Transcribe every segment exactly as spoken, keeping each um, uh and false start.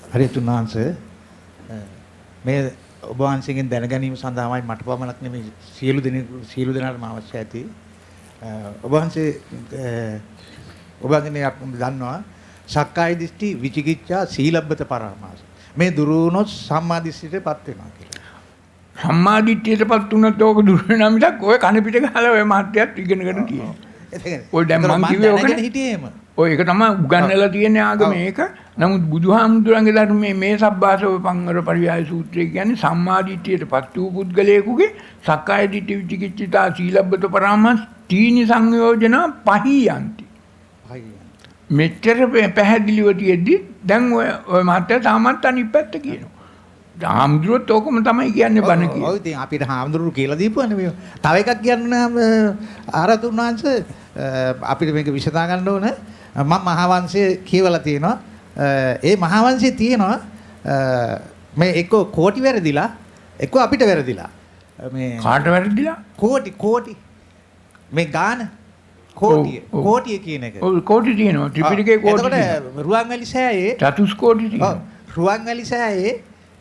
හරිතුන් වහන්සේ මේ ඔබ වහන්සේගෙන් දැනගැනීම සඳහාමයි මට පමණක් නෙමෙයි සියලු දෙනෙකු සියලු දෙනාටම අවශ්‍ය ඇති. ඔබ වහන්සේ ඔබ වහන්සේ දන්නවා සක්කාය දිට්ඨි විචිකිච්ඡා සීලබ්බත පරාමාස මේ දුරු වුණොත් සම්මා දිට්ඨියටපත් වෙනවා කියලා. සම්මා දිට්ඨියටපත් වුණොත් ඕක දුරු වෙනා මිසක් ඔය කන පිට ගහලා ඔය මහත්යත් ඉගෙනගෙන තියෙනවා. ඔය දැන් මං කිව්වේ ඔකනේ හිටියේම. ඔය ඒක තමයි උගන්වලා තියෙන ආගම මේක. නමුත් බුදුහාමුදුරන්ගේ ධර්මයේ මේ සබ්බාසව පංවර පරියාය සූත්‍රය කියන්නේ සම්මා දිට්ඨියටපත් වූ පුද්ගලයෙකුගේ සක්කාය දිට්ඨි විචිකිච්ඡා සීලබ්බත පරාමාස තීනි සංයෝජන පහියන්ති. මෙච්චර පැහැදිලිව තියෙද්දි දැන් ඔය ඔය මහත්ය තාමත් අනිත් පැත්ත කියනවා. හාමුදුරුවෝත් ඕකම තමයි කියන්නේ බණ කියන්නේ. ඔව් ඉතින් අපිට හාමුදුරුවෝ කියලා දීපුවානේ මේ. තව එකක් කියන්න ආරතුන් වහන්සේ අපිට මේක විසඳා ගන්න ඕන. මම මහාවංශයේ කියවලා තියෙනවා. ඒ මහාවංශයේ තියෙනවා මේ එක්ක කෝටි වැරදිලා එක්ක අපිට වැරදිලා. මේ කාට වැරදිලා? කෝටි කෝටි. මේ ගාන කෝටිය කෝටිය කියන එක. ඔව් කෝටි තියෙනවා. ත්‍රිපිටකයේ කෝටි. එතකොට රුවන්වැලි සෑයේ චතුස්කෝටි තියෙනවා. ඔව් රුවන්වැලි සෑයේ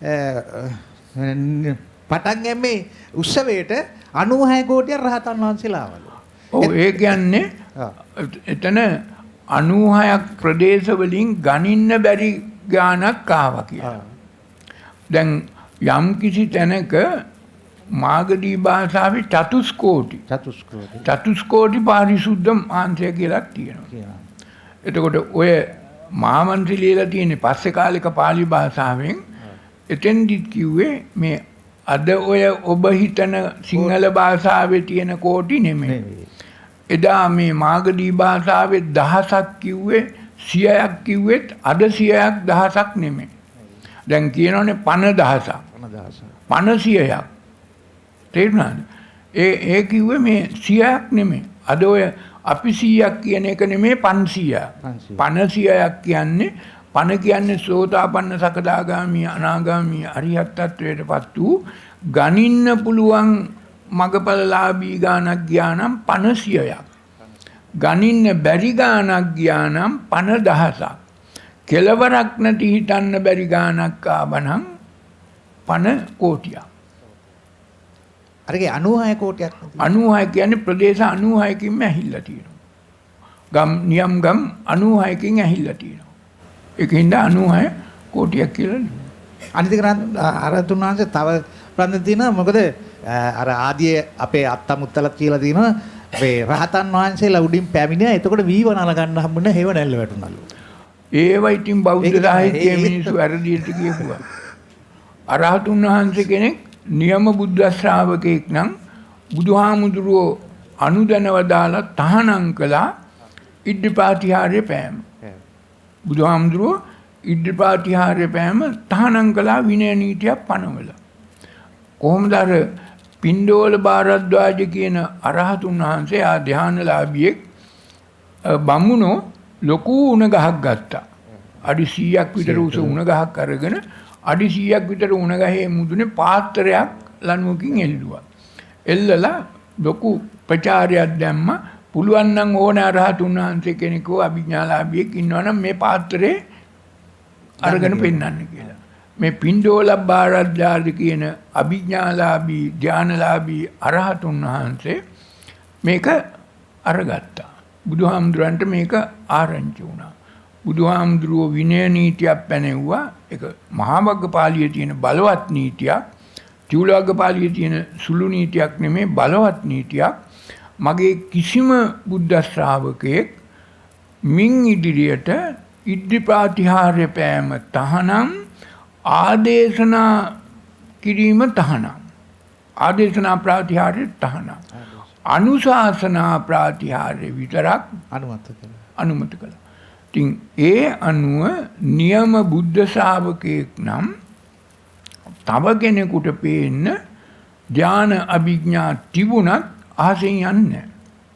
පටන් ගැම්මේ උත්සවයට අනූහය කෝටිය රහතන් වහන්සේලා ආවලු. ඔව් ඒ කියන්නේ එතන අනූහයක් ප්‍රදේශ වලින් ගණින්න බැරි ගානක් ආවා කියලා. දැන් යම් කිසි තැනක මාගදී භාෂාවේ චතුස්කෝටි චතුස්කෝටි චතුස්කෝටි පාරිශුද්ධ මාංශය කියලා තියෙනවා. එතකොට ඔය මහාවංශය ලියලා තියෙන්නේ පස්සේ කාලෙක පාලි භාෂාවෙන්. එතෙන්දිත් කිව්වේ මේ අද ඔය ඔබ හිතන සිංහල භාෂාවේ තියෙන කෝටි නෙමෙයි. එදා මේ මාගදී භාෂාවේ දහසක් කිව්වේ සියයක් කිව්වෙත් අද සියයක් දහසක් නෙමෙයි. දැන් කියනෝනේ පන දහසක්. පන දහසක්. පන සියයක්. තේරුණාද? ඒ ඒ කිව්වේ මේ සියයක් නෙමෙයි. අද ඔය අපි සියයක් කියන එක නෙමෙයි පන්සියයක්. පන සියයක් කියන්නේ පන කියන්නේ සෝතාපන්න සකදාගාමී අනාගාමී අරිහත් ත්වයටපත් වූ ගණින්න පුළුවන් මගපලලාභී ගානක් ගියානම් පන සියයක්. ගණින්න බැරි ගානක් ගියානම් පන දහසක්. කෙලවරක් නැති හිතන්න බැරි ගානක් ආවනම් පන කෝටියක්. අරගේ අනූහය කෝටියක්. අනූහය කියන්නේ ප්‍රදේශ අනූහයකින්ම ඇහිල්ලා තියෙනවා. ගම් නියම් ගම් අනූහයකින් ඇහිල්ලා තියෙනවා. ඒකින්ද අනූහය කෝටියක් කියලා නෙමෙයි. අනිත් එක ආරතුන් වහන්සේ තව ප්‍රශ්න තියෙනවා. මොකද අර ආදී අපේ අත්තමුත්තල කියලා තියෙනවා. අපේ රහතන් වහන්සේලා උඩින් පැමිණියා. එතකොට වීවන අල ගන්න හම්බුනේ හේව නැල්ල වැටුණලු. ඒව ඉතින් බෞද්ධ සාහිත්‍යයේ මිනිස්සු වැරදියට කියපුවා. අරහතුන් වහන්සේ කෙනෙක් නියම බුද්ධ ශ්‍රාවකෙක් නම් බුදුහාමුදුරුවෝ අනුදැනව දාලා තහනම් කළා ඉද්ධිපාතිහාරය පෑම. බුදුහාමුදුරුවෝ ඉද්ධිපාතිහාරය පෑම තහනම් කළා විනය නීතියක් පනවල. කොහොමද අර පින්ඩෝල භාරද්වාජ කියන අරහතුන් වහන්සේ ආ ධානලාභියෙක් බමුණෝ ලොකු උණ ගහක් ගත්තා. අඩි සීයක් විතර උස උණ ගහක් අරගෙන අඩි සීයක් විතර උණ ගහේ මුදුනේ පාත්‍රයක් ලණුවකින් එල්ලුවා. එල්ලලා ලොකු ප්‍රචාරයක් දැම්ම. පුළුවන් නම් ඕන අරහතුන් වහන්සේ කෙනෙකෝ අභිඥාලාභියෙක් ඉන්නවනම් මේ පාත්‍රේ අරගෙන පෙන්නන්න කියලා. මේ පින්ඩෝල භාරද්වාජ කියන අභිඥාලාභී ධානලාභී අරහතුන් වහන්සේ මේක අරගත්තා. බුදුහාමුදුරන්ට මේක ආරංචි වුණා. බුදුහාමුදුරුවෝ විනය නීතියක් පැනෙව්වා. ඒක මහා වග්ගපාළියේ තියෙන බලවත් නීතියක්. චූලවග්ගපාළියේ තියෙන සුළු නීතියක් නෙමෙයි බලවත් නීතියක්. මගේ කිසිම බුද්ධ ශ්‍රාවකයෙක් මින් ඉදිරියට ඉද්ධිපාතිහාරය පෑම තහනම් ආදේශනා කිරීම තහනම්. ආදේශනා ප්‍රාතිහාර්ය තහනම්. අනුශාසනා ප්‍රාතිහාර්ය විතරක් අනුමත කළා. අනුමත කළා. ඉතින් ඒ අනුව නියම බුද්ධ ශ්‍රාවකයෙක් නම් තව කෙනෙකුට පේන්න ඥාන අභිඥා තිබුණත් ආසෙන් යන්නේ නැහැ.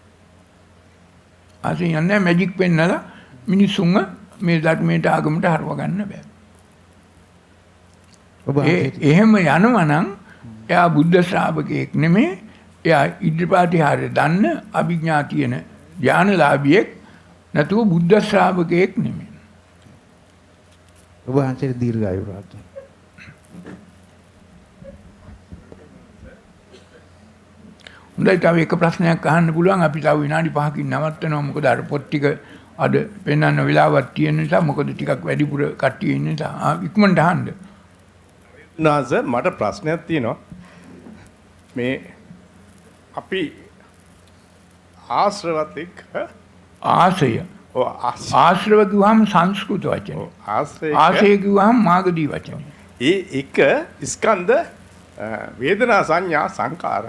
ආසෙන් යන්නේ මැජික් පෙන්නලා මිනිසුන්ව මේ ධර්මයට ආගමට හරව ගන්න බෑ. ඒ එහෙම යනවා නම් එයා බුද්ධ ශ්‍රාවකයෙක් නෙමෙයි. එයා ඉද්ධිපාතිහාරය දන්න අභිඥා තියෙන ඥානලාභියෙක් නැතුව බුද්ධ ශ්‍රාවකයෙක් නෙමෙයි. ඔබ වහන්සේට දීර්ඝායු ප්‍රාර්ථනා. හොඳයි, තව එක ප්‍රශ්නයක් අහන්න පුළුවන්. අපි තව විනාඩි පහකින් නවත්තනවා. මොකද අර පොත් ටික අද පෙන්වන්න වෙලාවක් තියෙන නිසා, මොකද ටිකක් වැඩිපුර කට්ටිය ඉන්න නිසා. ඉක්මනට අහන්න. නාස මට ප්‍රශ්නයක් තියෙනවා. මේ අපි ආශ්‍රවත් එක්ක ආශය. ඔව් ආශ්‍රව කිව්වම සංස්කෘත වචන. ආශ්‍රය ආශය කිව්වම මාගදී වචන. ඒ එක ස්කන්ධ වේදනා සංඥා සංකාර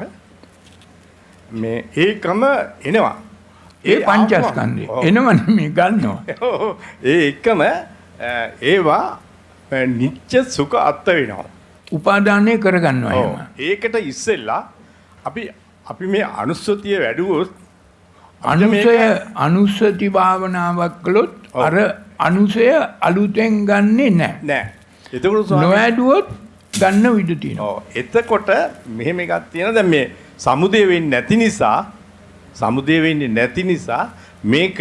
මේ ඒකම එනවා. ඒ පංචස්කන්ධය එනවනේ මේ ගන්නවා. ඒ එකම ඒවා නිත්‍ය සුඛ අත්ත වෙනවා. උපාදානය කරගන්නවා එහෙම. ඒකට ඉස්සෙල්ලා අපි අපි මේ අනුස්සතිය වැඩුවොත් අනුසය අනුස්සති භාවනාවක් කළොත් අර අනුසය අලුතෙන් ගන්නෙ නැහැ. නෑ. එතකොට නොවැඩුවොත් ගන්න විදිහ තියෙනවා. ඔව්. එතකොට මෙහෙම එකක් තියෙනවා. දැන් මේ සමුදේ වෙන්නේ නැති නිසා සමුදේ වෙන්නේ නැති නිසා මේක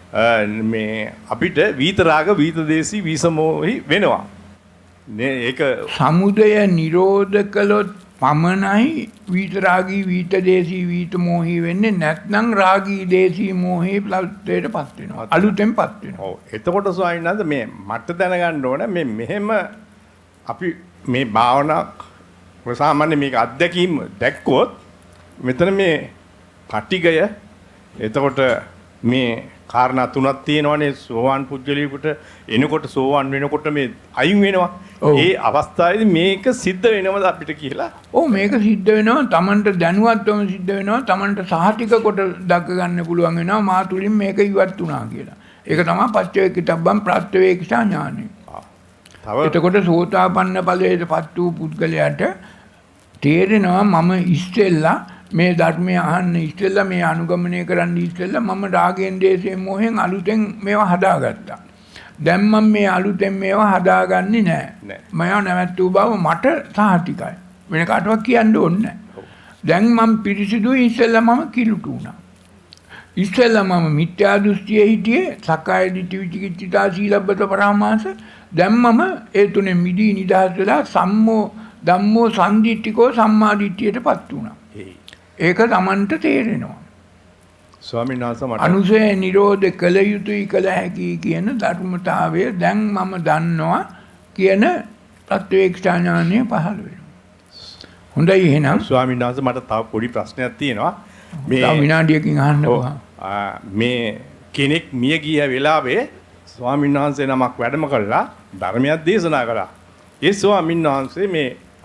මේ අපිට විතරාග විතදේශී විසමෝහි වෙනවා. නේ ඒක සමුදය නිරෝධ කළොත් පමණයි විතරාගී විතදේශී විතමෝහි වෙන්නේ. නැත්නම් රාගී දේශී මෝහේ ප්ලස්ටේටපත් වෙනවා. අලුතෙන්පත් වෙනවා. ඔව්. එතකොට ස්වාමීන් වහන්සේ මේ මට දැනගන්න ඕන මේ මෙහෙම අපි මේ භාවනා සාමාන්‍ය මේක අත්දැකීම් දැක්කොත් මෙතන මේ පටිගය එතකොට මේ කාරණා තුනක් තියෙනවානේ. සෝවාන් පුජ්‍යලියෙකුට එනකොට සෝවාන් වෙනකොට මේ අයින් වෙනවා. ඒ අවස්ථාවේදී මේක සිද්ධ වෙනවද අපිට කියලා? ඔව්, මේක සිද්ධ වෙනවා. Tamanට දැනුවත්වම සිද්ධ වෙනවා. Tamanට සහතික කොට දක්ක ගන්න පුළුවන් වෙනවා මා තුලින් මේක ඉවත් වුණා කියලා. ඒක තමයි පච්චවේකිතබ්බම් ප්‍රත්‍යවේක්ෂා ඥානය. තව එතකොට සෝතාපන්න ඵලයටපත් වූ පුද්ගලයාට තේරෙනවා මම ඉස්සෙල්ලා මේ ධර්මය අහන්න ඉස්සෙල්ලා මේ අනුගමනය කරන්න ඉස්සෙල්ලා මම රාගයෙන් දේශයෙන් මොහෙන් අලුතෙන් මේවා හදාගත්තා. දැන් මම මේ අලුතෙන් මේවා හදාගන්නේ නැහැ. මම නැවැත්වූ බව මට සහතිකයි. වෙන කාටවත් කියන්න ඕනේ නැහැ. දැන් මම පිරිසිදුයි. ඉස්සෙල්ලා මම කිලුටු වුණා. ඉස්සෙල්ලා මම මිත්‍යා දෘෂ්ටියේ හිටියේ. සක්කාය දිට්ඨි විචිකිච්ඡා සීලබ්බත පරාමාස. දැන් මම ඒ තුනේ මිදී නිදහස් වෙලා සම්මෝ ධම්මෝ සම්දිට්ඨිකෝ සම්මාදිට්ඨියටපත් වුණා. ඒක Tamanට තේරෙනවා. ස්වාමීන් වහන්සේ මට අනුසය නිරෝධ කළ යුතුයි කළ හැකි කියන ධර්මතාවය දැන් මම දන්නවා කියන ප්‍රත්‍යක්ෂ ඥානය පහළ වෙනවා. හොඳයි එහෙනම් ස්වාමීන් වහන්සේ මට තව පොඩි ප්‍රශ්නයක් තියෙනවා. මේ තව විනාඩියකින් අහන්න පුළුවන්. මේ කෙනෙක් මිය ගිය වෙලාවේ ස්වාමීන් වහන්සේ නමක් වැඩම කළා ධර්මයක් දේශනා කළා. ඒ ස්වාමීන් වහන්සේ මේ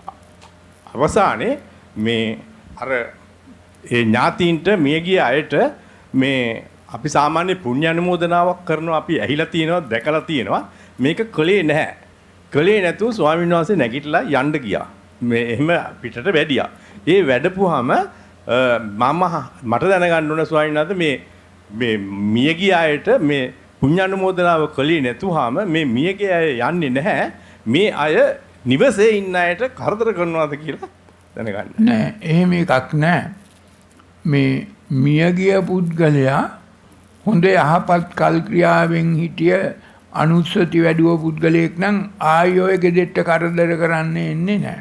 අවසානයේ මේ අර ඒ ඥාතීන්ට මිය ගිය අයට මේ අපි සාමාන්‍ය පුණ්‍ය අනුමෝදනාවක් කරනවා. අපි ඇහිලා තියෙනවා දැකලා තියෙනවා. මේක කළේ නැහැ. කළේ නැතුව ස්වාමීන් වහන්සේ නැගිටලා යන්න ගියා. මේ එහෙම පිටට වැඩියා. ඒ වැඩපුවාම මම මට දැනගන්න ඕන ස්වාමීන් වහන්සේ මේ මේ මිය ගිය අයට මේ පුණ්‍ය අනුමෝදනාව කළේ නැතුවම මේ මිය ගිය අය යන්නේ නැහැ. මේ අය නිවසේ ඉන්න අයට කරදර කරනවාද කියලා දැනගන්න. නෑ, එහෙම එකක් නෑ. මේ මියගිය පුද්ගලයා හොඳ යහපත් කල් ක්‍රියාවෙන් හිටිය අනුස්සති වැඩුව පුද්ගලයෙක් නම් ආයෝය ගෙදෙට්ට කරදර කරන්න එන්නේ නැහැ.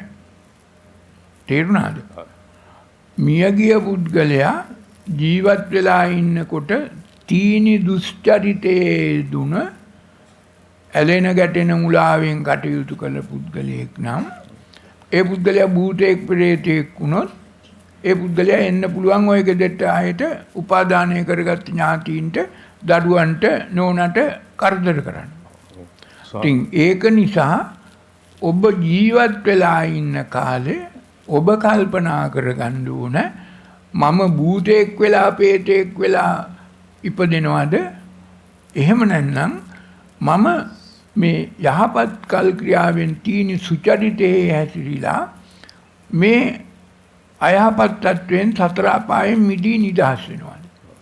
තේරුණාද? මියගිය පුද්ගලයා ජීවත් වෙලා ඉන්නකොට තීනි දුෂ්චරිතයේ දුන ඇලෙන ගැටෙන මුලාවෙන් කටයුතු කළ පුද්ගලයෙක් නම් ඒ පුද්ගලයා භූතයෙක් ප්‍රේතයෙක් වුණොත් ඒ පුද්ගලයා එන්න පුළුවන් ඔය ගෙදරට ආයෙත් උපාදානය කරගත් ඥාතීන්ට දඩුවන්ට නෝනට කරදර කරන්න. ඉතින් ඒක නිසා ඔබ ජීවත් වෙලා ඉන්න කාලේ ඔබ කල්පනා කරගන්න ඕන මම භූතයෙක් වෙලා ප්‍රේතයෙක් වෙලා ඉපදෙනවද? එහෙම නැත්නම් මම මේ යහපත් කල් ක්‍රියාවෙන් තීනි සුචරිතයේ හැසිරීලා මේ අයහපත් තත්වයෙන් සතර අපායෙන් මිදී නිදහස් වෙනවා.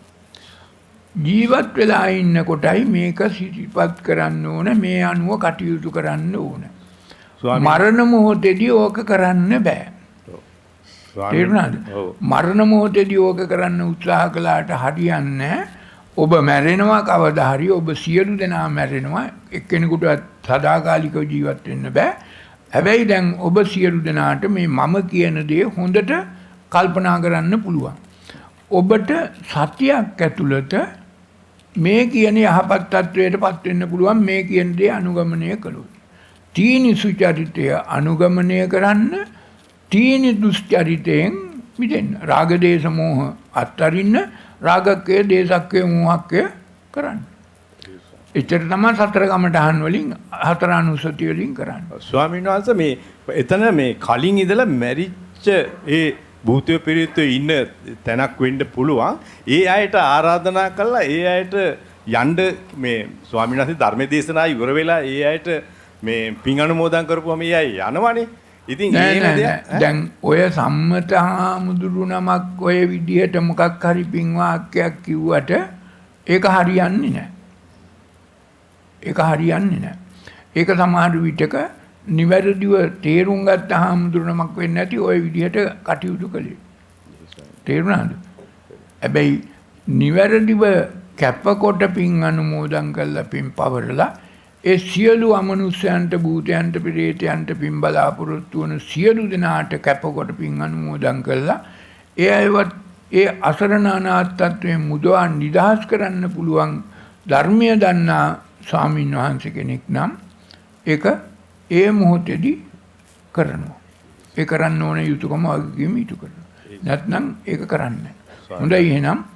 ජීවත් වෙලා ඉන්න කොටයි මේක සිහිපත් කරන්න ඕන. මේ අනුව කටයුතු කරන්න ඕන. මරණ මොහොතේදී ඕක කරන්න බෑ. තේරුණාද? මරණ මොහොතේදී ඕක කරන්න උත්සාහ කළාට හරියන්නේ ඔබ මැරෙනවා කවදා හරි ඔබ සියලු දෙනා මැරෙනවා එක්කෙනෙකුට සදාකාලිකව ජීවත් වෙන්න බෑ. හැබැයි දැන් ඔබ සියලු දෙනාට මේ මම කියන දේ හොඳට කල්පනා කරන්න පුළුවන්. ඔබට සතියක් ඇතුළත මේ කියන යහපත් තත්වයට පත් වෙන්න පුළුවන් මේ කියන දේ අනුගමනය කළොත්. තීනි සුචරිතය අනුගමනය කරන්න තීනි දුස්චරිතයෙන් මිදෙන්න. රාග දේශ මොහ අත්තරින්න රාගක්කය දේශක්කය මොහක්කය කරන්න. එච්චර තමයි සතර කමඨහන් වලින් හතර අනුසතිය වලින් කරන්නේ. ස්වාමීන් වහන්සේ මේ එතන මේ කලින් ඉඳලා මැරිච්ච ඒ භූතය පිරිතේ ඉන්න තැනක් වෙන්න පුළුවන්. ඒ අයට ආරාධනා කළා ඒ අයට යන්න මේ ස්වාමීන් වහන්සේ ධර්ම දේශනා ඉවර වෙලා ඒ අයට මේ පින් අනුමෝදන් කරපුවම ඒ අය යනවනේ. ඉතින් එහෙම දෙයක් දැන් ඔය සම්මත හාමුදුරු නමක් ඔය විදිහට මොකක් හරි පින් වාක්‍යයක් කිව්වට ඒක හරියන්නේ නැහැ. ඒක හරියන්නේ නැහැ. ඒක සමහර විටක නිවැරදිව තේරුම් ගත්ත හාමුදුරු නමක් වෙන්නේ නැති ඔය විදිහට කටයුතු කළේ. තේරුණාද? හැබැයි නිවැරදිව කැපකොට පින් අනුමෝදන් කළා පින් පවරලා ඒ සියලු අමනුෂ්‍යයන්ට භූතයන්ට ප්‍රේතයන්ට පින් බලාපොරොත්තු වන සියලු දෙනාට කැපකොට පින් අනුමෝදන් කළා ඒ අයවත් ඒ අසරණ අනාථත්වයෙන් මුදවා නිදහස් කරන්න පුළුවන් ධර්මය දන්නා ස්වාමීන් වහන්සේ කෙනෙක් නම් ඒක ඒ මොහොතේදී කරනවා. ඒ කරන්න ඕන යුතුයකම වගකීම ඉටු කරනවා. නැත්නම් ඒක කරන්නේ නැහැ. හොඳයි එහෙනම්